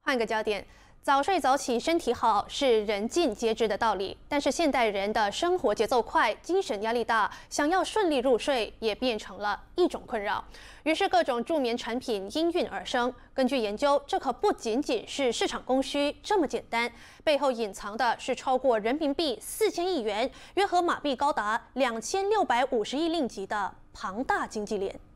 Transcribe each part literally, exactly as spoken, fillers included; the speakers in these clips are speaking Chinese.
换个焦点，早睡早起身体好是人尽皆知的道理，但是现代人的生活节奏快，精神压力大，想要顺利入睡也变成了一种困扰。于是各种助眠产品应运而生。根据研究，这可不仅仅是市场供需这么简单，背后隐藏的是超过人民币四千亿元，约合马币高达两千六百五十亿令吉的庞大经济链。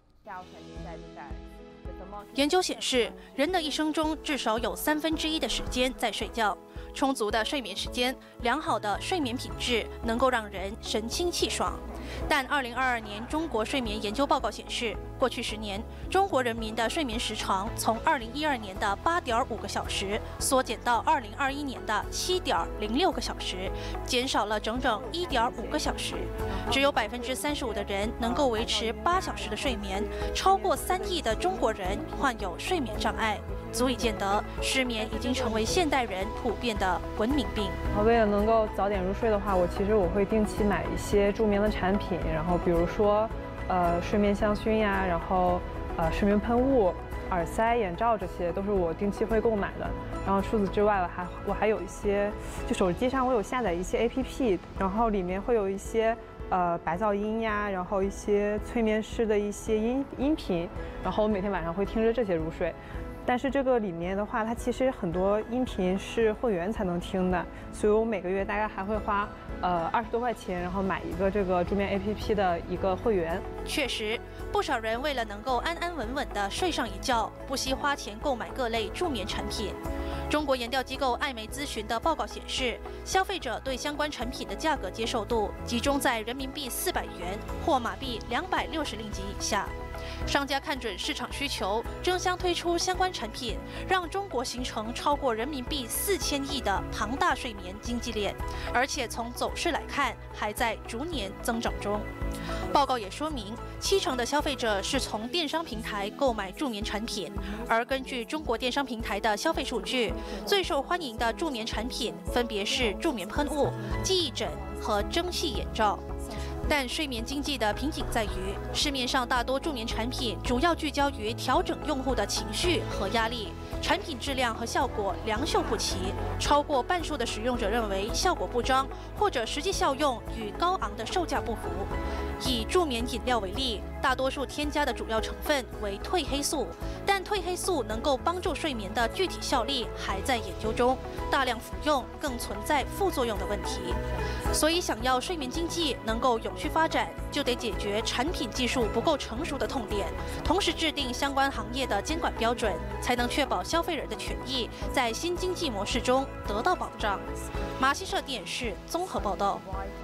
研究显示，人的一生中至少有三分之一的时间在睡觉。充足的睡眠时间、良好的睡眠品质，能够让人神清气爽。但二零二二年中国睡眠研究报告显示，过去十年，中国人民的睡眠时长从二零一二年的八点五个小时缩减到二零二一年的七点零六个小时，减少了整整一点五个小时。只有百分之三十五的人能够维持八小时的睡眠，超过三亿的中国人患有睡眠障碍，足以见得失眠已经成为现代人普遍的文明病。 为了能够早点入睡的话，我其实我会定期买一些助眠的产品，然后比如说，呃，睡眠香薰呀，然后呃，睡眠喷雾、耳塞、眼罩，这些都是我定期会购买的。然后除此之外，我还我还有一些，就手机上我有下载一些 A P P， 然后里面会有一些。 呃，白噪音呀，然后一些催眠师的一些音音频，然后我每天晚上会听着这些入睡。但是这个里面的话，它其实很多音频是会员才能听的，所以我每个月大概还会花呃二十多块钱，然后买一个这个助眠 A P P 的一个会员。 确实，不少人为了能够安安稳稳地睡上一觉，不惜花钱购买各类助眠产品。 中国研调机构艾媒咨询的报告显示，消费者对相关产品的价格接受度集中在人民币四百元或马币两百六十令吉以下。商家看准市场需求，争相推出相关产品，让中国形成超过人民币四千亿的庞大睡眠经济链，而且从走势来看，还在逐年增长中。 报告也说明，七成的消费者是从电商平台购买助眠产品，而根据中国电商平台的消费数据，最受欢迎的助眠产品分别是助眠喷雾、记忆枕和蒸汽眼罩。 但睡眠经济的瓶颈在于，市面上大多助眠产品主要聚焦于调整用户的情绪和压力，产品质量和效果良莠不齐。超过半数的使用者认为效果不彰，或者实际效用与高昂的售价不符。以助眠饮料为例，大多数添加的主要成分为褪黑素，但褪黑素能够帮助睡眠的具体效力还在研究中，大量服用更存在副作用的问题。所以，想要睡眠经济能够永续发展，就得解决产品技术不够成熟的痛点，同时制定相关行业的监管标准，才能确保消费人的权益在新经济模式中得到保障。马西社电视综合报道。